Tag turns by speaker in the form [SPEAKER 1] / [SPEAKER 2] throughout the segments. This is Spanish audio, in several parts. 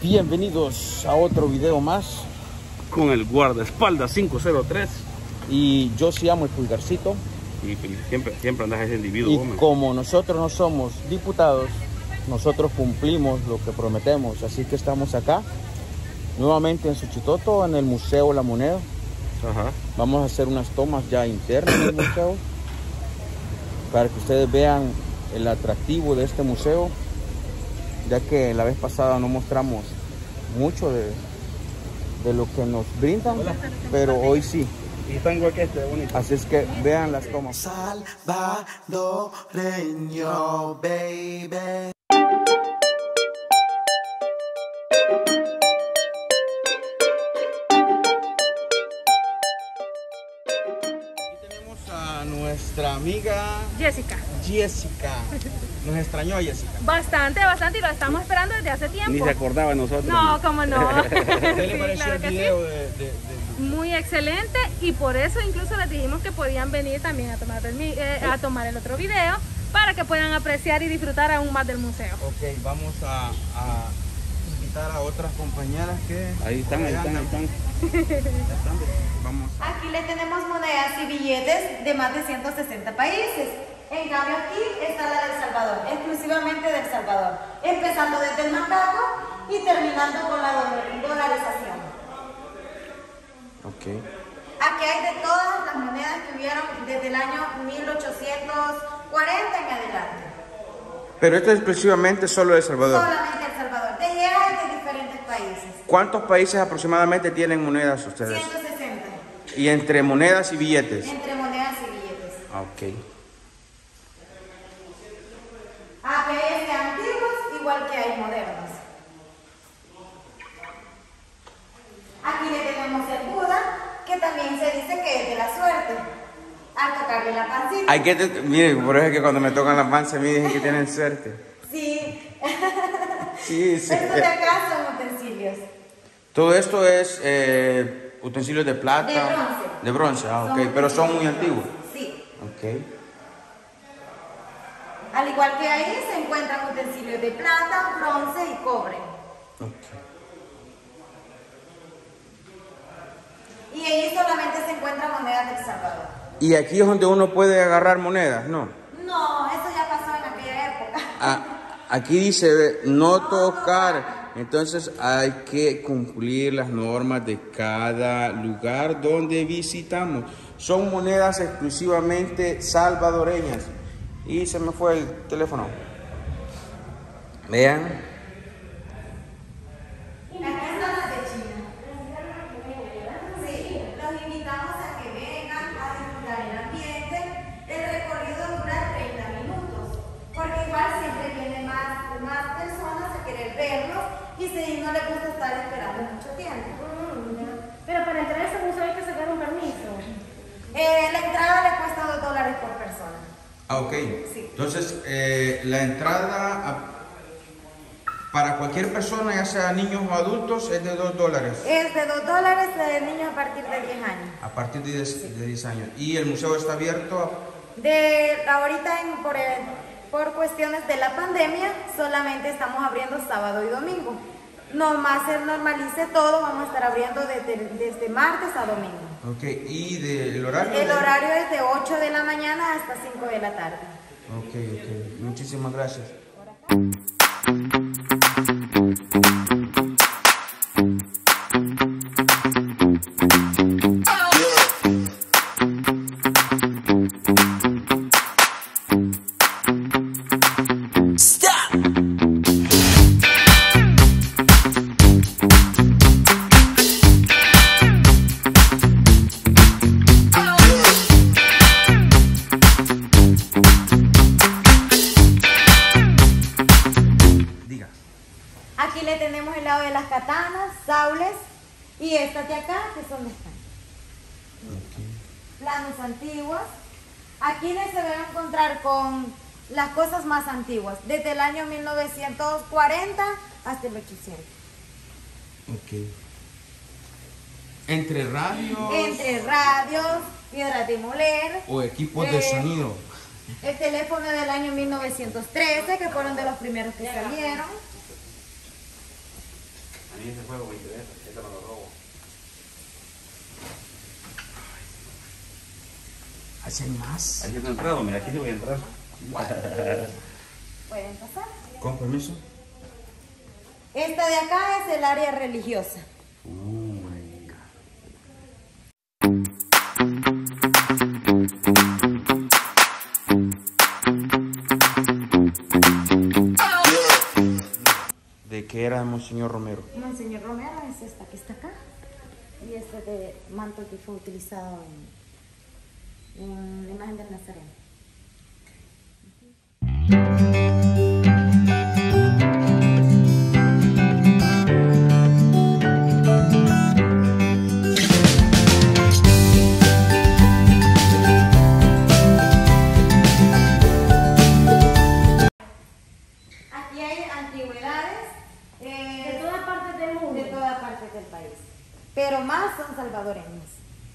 [SPEAKER 1] Bienvenidos a otro video más
[SPEAKER 2] con el guardaespaldas 503
[SPEAKER 1] y yo se llamo el Pulgarcito
[SPEAKER 2] y siempre andas ese individuo.
[SPEAKER 1] y
[SPEAKER 2] hombre.
[SPEAKER 1] Como nosotros no somos diputados, nosotros cumplimos lo que prometemos, así que estamos acá nuevamente en Suchitoto, en el Museo La Moneda.
[SPEAKER 2] Ajá.
[SPEAKER 1] Vamos a hacer unas tomas ya internas del museo para que ustedes vean el atractivo de este museo, ya que la vez pasada no mostramos mucho de lo que nos brindan. Hola. Pero hoy sí.
[SPEAKER 2] Y tengo aquí este bonito.
[SPEAKER 1] Así es que vean las tomas.
[SPEAKER 3] Salvadoreño, baby.
[SPEAKER 1] Nuestra amiga
[SPEAKER 4] Jessica.
[SPEAKER 1] Nos extrañó Jessica.
[SPEAKER 4] Bastante, y lo estamos esperando desde hace tiempo.
[SPEAKER 2] Ni se acordaba de nosotros.
[SPEAKER 4] No, cómo no.
[SPEAKER 1] ¿Qué le
[SPEAKER 4] Sí,
[SPEAKER 1] pareció
[SPEAKER 4] claro
[SPEAKER 1] el video de...
[SPEAKER 4] Muy excelente, y por eso incluso les dijimos que podían venir también a tomar el otro video para que puedan apreciar y disfrutar aún más del museo.
[SPEAKER 1] Ok, vamos a invitar a otras compañeras que...
[SPEAKER 2] Ahí están.
[SPEAKER 1] Vamos.
[SPEAKER 5] Aquí le tenemos monedas y billetes de más de 160 países. En cambio aquí está la del Salvador, exclusivamente del Salvador, empezando desde el macaco y terminando con la dolarización.
[SPEAKER 1] Ok.
[SPEAKER 5] Aquí hay de todas las monedas que hubieron desde el año 1840 en adelante.
[SPEAKER 1] Pero esto es exclusivamente solo de El Salvador.
[SPEAKER 5] Solamente El Salvador, de llegar de diferentes países.
[SPEAKER 1] ¿Cuántos países aproximadamente tienen monedas ustedes?
[SPEAKER 5] 160.
[SPEAKER 1] Y entre monedas y billetes.
[SPEAKER 5] Entre monedas y billetes.
[SPEAKER 1] Ok.
[SPEAKER 5] Aquí hay de antiguos igual que hay modernos. Aquí le tenemos el Buda, que también se dice que es de la suerte, al tocarle la pancita.
[SPEAKER 1] Hay que, mire, por eso es que cuando me tocan la panza me dicen que tienen suerte.
[SPEAKER 5] Sí.
[SPEAKER 1] Sí.
[SPEAKER 5] Estos de acá son utensilios.
[SPEAKER 1] Todo esto es utensilios de plata.
[SPEAKER 5] De bronce.
[SPEAKER 1] De bronce, ok,
[SPEAKER 5] Son
[SPEAKER 1] pero son muy antiguos.
[SPEAKER 5] Sí.
[SPEAKER 1] Ok.
[SPEAKER 5] Al igual que ahí se encuentran utensilios de plata, bronce y cobre.
[SPEAKER 1] Ok.
[SPEAKER 5] Y ahí solamente se encuentran monedas del Salvador.
[SPEAKER 1] Y aquí es donde uno puede agarrar monedas, ¿no?
[SPEAKER 5] No, eso ya pasó en aquella época.
[SPEAKER 1] Aquí dice no tocar, entonces hay que cumplir las normas de cada lugar donde visitamos. Son monedas exclusivamente salvadoreñas. Y se me fue el teléfono. Vean.
[SPEAKER 5] Aquí están las de China. Sí, los invitamos a que vengan a disfrutar el ambiente. El recorrido dura 30 minutos, porque igual siempre vienen más personas a querer verlos y si no les gusta estar esperando mucho tiempo.
[SPEAKER 4] Pero para entrar a ese museo hay que sacar un permiso.
[SPEAKER 5] La entrada le cuesta $2 por persona.
[SPEAKER 1] Ah, ok.
[SPEAKER 5] Sí.
[SPEAKER 1] Entonces, la entrada para cualquier persona, ya sea niños o adultos, es de $2.
[SPEAKER 5] Es de $2 de niños a partir de 10 años.
[SPEAKER 1] A partir de 10 años. ¿Y el museo está abierto?
[SPEAKER 5] Ahorita por cuestiones de la pandemia solamente estamos abriendo sábado y domingo. Nomás se normalice todo, vamos a estar abriendo desde martes a domingo.
[SPEAKER 1] Ok, ¿y del horario?
[SPEAKER 5] El horario es de 8 de la mañana hasta 5 de la tarde.
[SPEAKER 1] Ok. Muchísimas gracias.
[SPEAKER 5] Aquí le tenemos el lado de las katanas, saules y estas de acá que son de España. Planos antiguos. Aquí les se van a encontrar con las cosas más antiguas, desde el año 1940 hasta el 800.
[SPEAKER 1] Ok. Entre radios.
[SPEAKER 5] Entre radios, piedras de moler.
[SPEAKER 1] O equipos de sonido.
[SPEAKER 5] El teléfono del año 1913, que fueron de los primeros que salieron.
[SPEAKER 1] Así hay más.
[SPEAKER 2] Aquí no he entrado, mira, aquí sí voy a entrar.
[SPEAKER 5] ¿Pueden pasar?
[SPEAKER 1] Con permiso.
[SPEAKER 5] Esta de acá es el área religiosa.
[SPEAKER 1] ¿De qué era Monseñor Romero?
[SPEAKER 5] Monseñor Romero es esta que está acá. Y este de manto que fue utilizado en la imagen del Nazareno. Aquí hay antigüedades
[SPEAKER 4] De todas partes del mundo.
[SPEAKER 5] de todas partes del país, pero más son salvadoreños.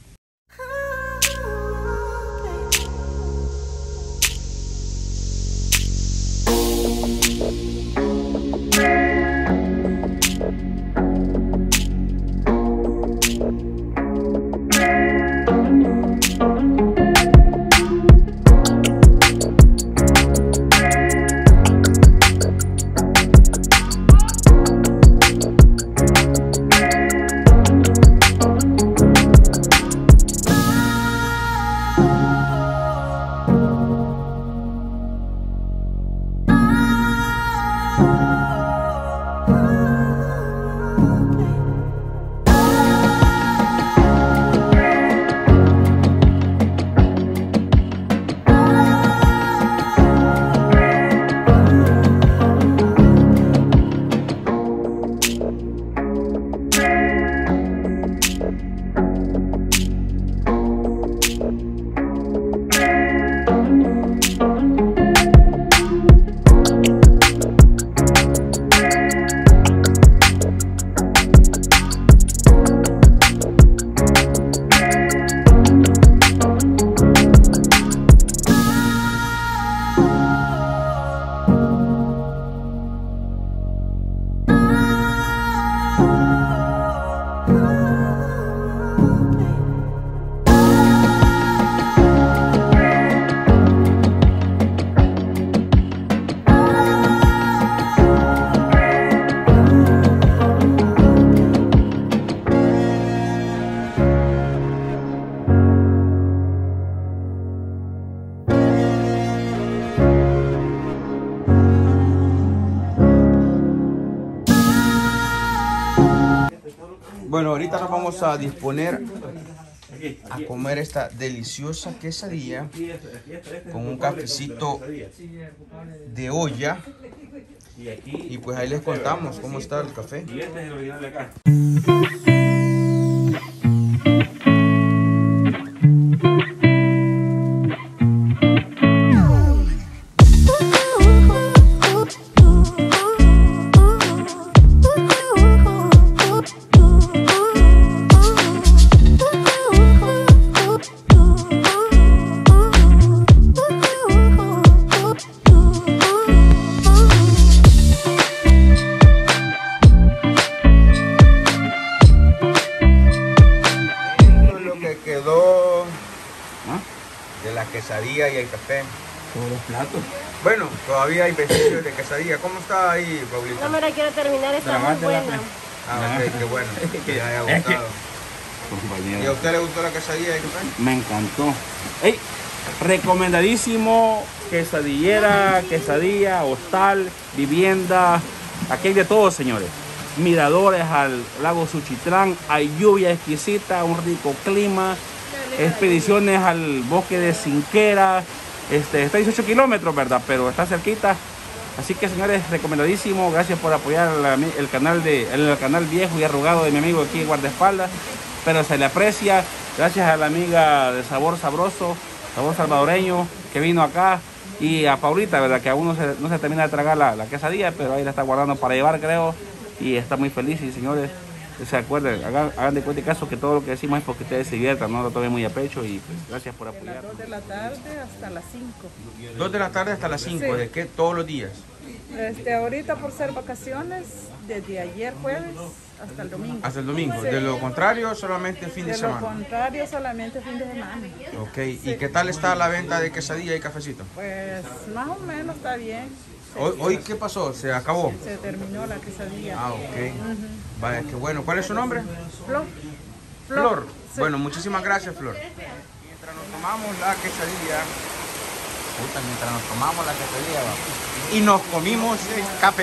[SPEAKER 1] Bueno, ahorita nos vamos a disponer a comer esta deliciosa quesadilla con un cafecito de olla. Y pues ahí les contamos cómo está el café.
[SPEAKER 2] Y este es el original de acá.
[SPEAKER 1] De la quesadilla y el café.
[SPEAKER 2] Todos los platos.
[SPEAKER 1] Bueno, todavía hay vestigios de quesadilla. ¿Cómo está ahí, Paulita?
[SPEAKER 4] No me la quiero terminar, está muy buena.
[SPEAKER 1] Ah, ok, qué bueno. Que le haya gustado. ¿Y a usted le gustó la quesadilla y el café?
[SPEAKER 2] Me encantó. ¡Ey! Recomendadísimo. Quesadillera, quesadilla, hostal, vivienda. Aquí hay de todo, señores. Miradores al lago Suchitlán. Hay lluvia exquisita, un rico clima. Expediciones al bosque de Cinquera. Está a 18 kilómetros, ¿verdad? Pero está cerquita. Así que, señores, recomendadísimo. Gracias por apoyar el canal viejo y arrugado de mi amigo aquí, guardaespaldas. Pero se le aprecia. Gracias a la amiga de Sabor Sabroso, Sabor Salvadoreño, que vino acá. Y a Paulita, ¿verdad? Que aún no se termina de tragar la quesadilla, pero ahí la está guardando para llevar, creo. Y está muy feliz. Y, señores, se acuerden, hagan de cuenta y caso que todo lo que decimos es porque ustedes se diviertan, no lo tomen muy a pecho. Y pues, gracias por apoyar.
[SPEAKER 6] 2 de la tarde hasta las 5.
[SPEAKER 1] 2 de la tarde hasta las 5,
[SPEAKER 6] Sí.
[SPEAKER 1] ¿de qué? Todos los días.
[SPEAKER 6] Ahorita por ser vacaciones, desde ayer jueves hasta el domingo.
[SPEAKER 1] Hasta el domingo.
[SPEAKER 6] Sí.
[SPEAKER 1] De lo contrario, solamente fin de
[SPEAKER 6] De
[SPEAKER 1] semana.
[SPEAKER 6] lo contrario, solamente fin de semana.
[SPEAKER 1] Ok. ¿Y qué tal está la venta de quesadilla y cafecito?
[SPEAKER 6] Pues más o menos está bien.
[SPEAKER 1] Hoy ¿qué pasó? ¿Se acabó?
[SPEAKER 6] Se terminó la quesadilla.
[SPEAKER 1] Ah, ok. Vaya, qué bueno. ¿Cuál es su nombre?
[SPEAKER 6] Flor.
[SPEAKER 1] Flor.
[SPEAKER 6] Sí.
[SPEAKER 1] Bueno, muchísimas gracias, Flor. Mientras nos tomamos la quesadilla, mientras nos tomamos la quesadilla y nos comimos el café.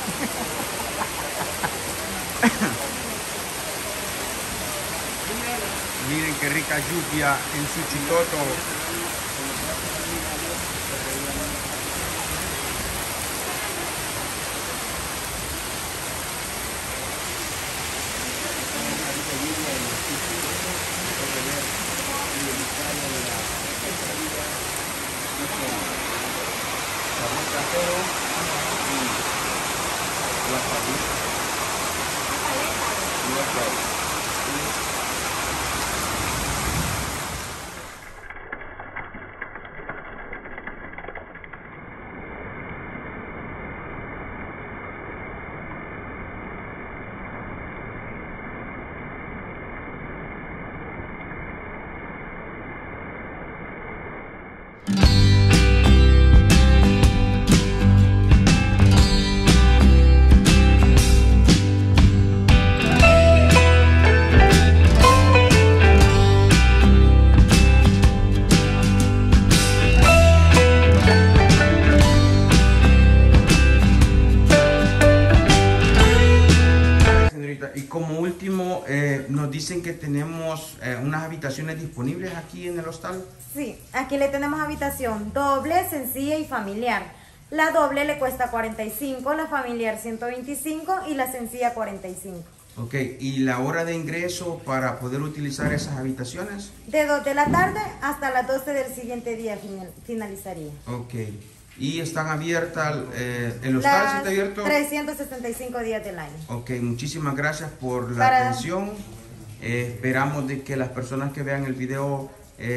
[SPEAKER 1] Miren qué rica lluvia en Suchitoto. Y como último, nos dicen que tenemos unas habitaciones disponibles aquí en el hostal.
[SPEAKER 5] Sí, aquí le tenemos habitación doble, sencilla y familiar. La doble le cuesta 45, la familiar 125 y la sencilla 45.
[SPEAKER 1] Ok, ¿y la hora de ingreso para poder utilizar esas habitaciones?
[SPEAKER 5] De 2 de la tarde hasta las 12 del siguiente día finalizaría.
[SPEAKER 1] Ok, ¿y están abiertas, el hostal sí está abierto?
[SPEAKER 5] 365 días del año.
[SPEAKER 1] Ok, muchísimas gracias por la atención. Esperamos de que las personas que vean el video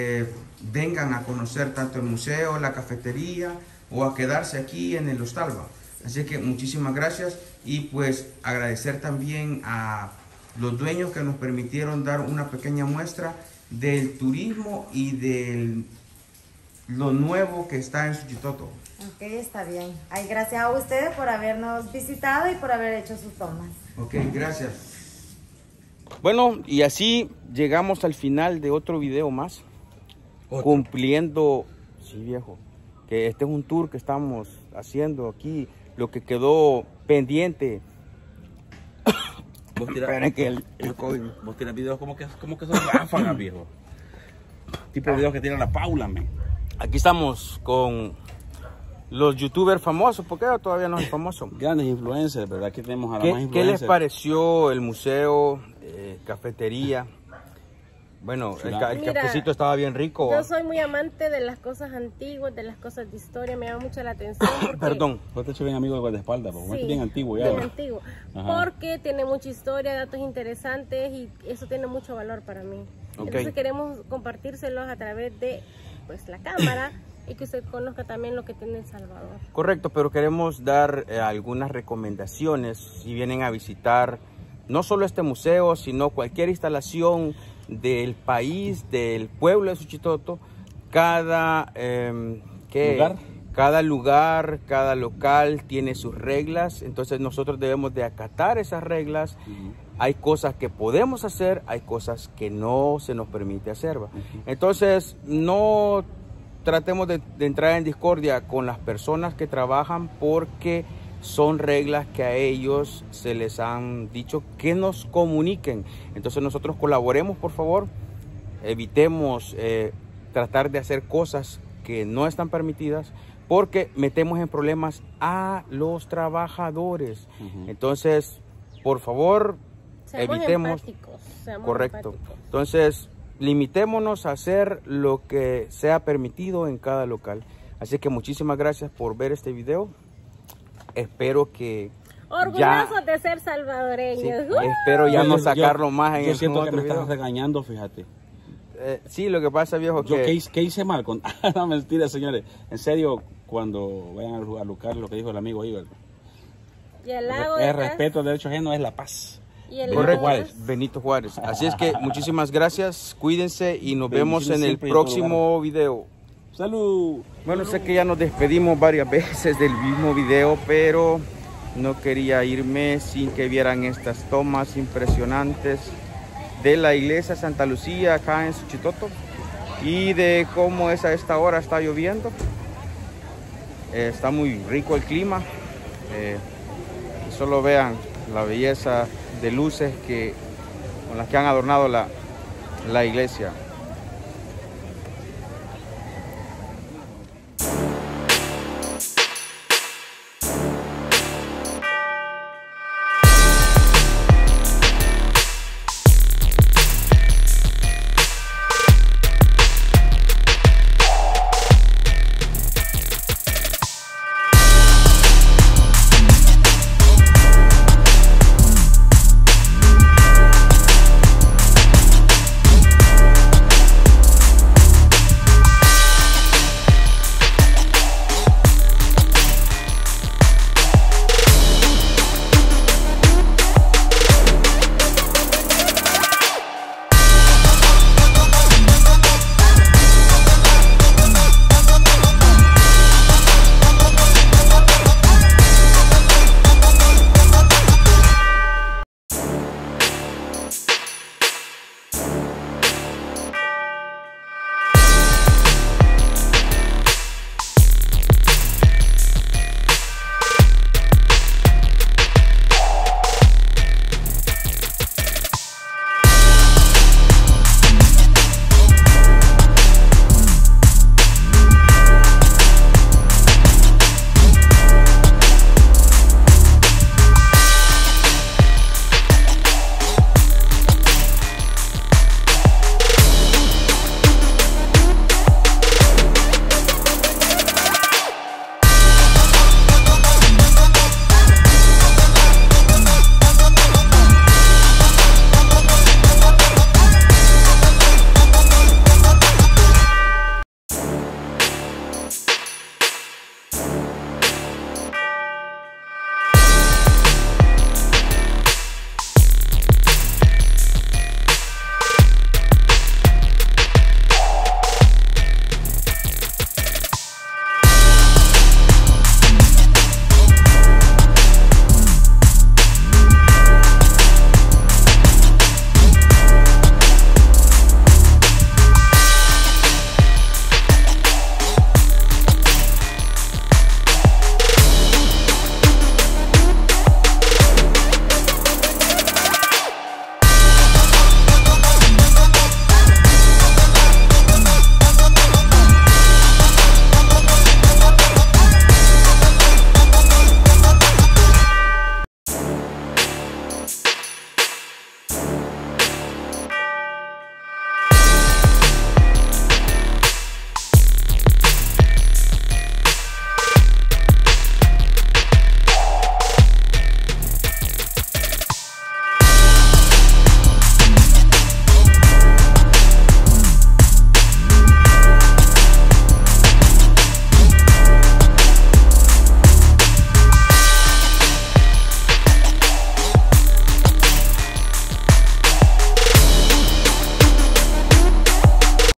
[SPEAKER 1] vengan a conocer tanto el museo, la cafetería o a quedarse aquí en el hostal. Así que muchísimas gracias y pues agradecer también a los dueños que nos permitieron dar una pequeña muestra del turismo y de lo nuevo que está en Suchitoto.
[SPEAKER 5] Ok, está bien. Ay, gracias a ustedes por habernos visitado y por haber hecho sus tomas.
[SPEAKER 1] Ok, gracias.
[SPEAKER 2] Bueno, y así llegamos al final de otro video más. Cumpliendo, sí viejo, que este es un tour que estamos haciendo aquí. Lo que quedó pendiente.
[SPEAKER 7] Vos tiras,
[SPEAKER 2] Esperen que el COVID.
[SPEAKER 7] vos tiras videos como que son ráfagas, viejo. Tipo de videos que tira la Paula, man.
[SPEAKER 2] Aquí estamos con los youtubers famosos, porque todavía no es famoso.
[SPEAKER 7] Grandes influencers, ¿verdad? Aquí tenemos a la más
[SPEAKER 2] ¿Qué
[SPEAKER 7] influencer.
[SPEAKER 2] les pareció el museo, cafetería? Bueno, el
[SPEAKER 8] Mira,
[SPEAKER 2] cafecito estaba bien rico.
[SPEAKER 8] Yo soy muy amante de las cosas antiguas, de las cosas de historia, me llama mucho la atención. Porque,
[SPEAKER 2] Perdón.
[SPEAKER 7] Vos te hecho bien amigo de guardaespaldas, porque
[SPEAKER 8] sí,
[SPEAKER 7] es bien antiguo ya.
[SPEAKER 8] bien
[SPEAKER 7] ¿no?
[SPEAKER 8] antiguo.
[SPEAKER 7] Ajá.
[SPEAKER 8] Porque tiene mucha historia, datos interesantes y eso tiene mucho valor para mí.
[SPEAKER 2] Ok.
[SPEAKER 8] Entonces queremos compartírselos a través de pues la cámara y que usted conozca también lo que tiene El Salvador.
[SPEAKER 2] Correcto, pero queremos dar algunas recomendaciones si vienen a visitar no solo este museo, sino cualquier instalación del país, del pueblo de Suchitoto. Cada lugar, cada local tiene sus reglas, entonces nosotros debemos de acatar esas reglas. Hay cosas que podemos hacer, hay cosas que no se nos permite hacer. Entonces no tratemos de entrar en discordia con las personas que trabajan, porque son reglas que a ellos se les han dicho que nos comuniquen. Entonces nosotros colaboremos, por favor, evitemos tratar de hacer cosas que no están permitidas, porque metemos en problemas a los trabajadores. Entonces, por favor,
[SPEAKER 8] Seamos
[SPEAKER 2] evitemos.
[SPEAKER 8] empáticos, seamos
[SPEAKER 2] Correcto.
[SPEAKER 8] empáticos.
[SPEAKER 2] Entonces, limitémonos a hacer lo que sea permitido en cada local. Así que muchísimas gracias por ver este video. Espero que
[SPEAKER 8] Orgullosos de ser salvadoreños.
[SPEAKER 2] espero ya no sacarlo más en
[SPEAKER 7] Yo
[SPEAKER 2] el
[SPEAKER 7] siento que
[SPEAKER 2] otro
[SPEAKER 7] me estás
[SPEAKER 2] video.
[SPEAKER 7] regañando, fíjate.
[SPEAKER 2] Sí, lo que pasa, viejo,
[SPEAKER 7] Yo,
[SPEAKER 2] que
[SPEAKER 7] ¿qué hice mal? No, mentira, señores. En serio, cuando vayan a Lucar, lo que dijo el amigo ahí, ¿verdad?
[SPEAKER 8] Y el lago
[SPEAKER 7] El respeto al derecho ajeno es la paz.
[SPEAKER 8] y el
[SPEAKER 1] Correcto,
[SPEAKER 8] lago
[SPEAKER 1] Benito Juárez. Así es que muchísimas gracias, cuídense y nos vemos en el
[SPEAKER 7] siempre y en todo
[SPEAKER 1] próximo video.
[SPEAKER 7] ¡Salud!
[SPEAKER 1] Bueno, sé que ya nos despedimos varias veces del mismo video, pero no quería irme sin que vieran estas tomas impresionantes de la iglesia Santa Lucía acá en Suchitoto y de cómo es a esta hora, está lloviendo. Está muy rico el clima. Solo vean la belleza de luces con las que han adornado la iglesia.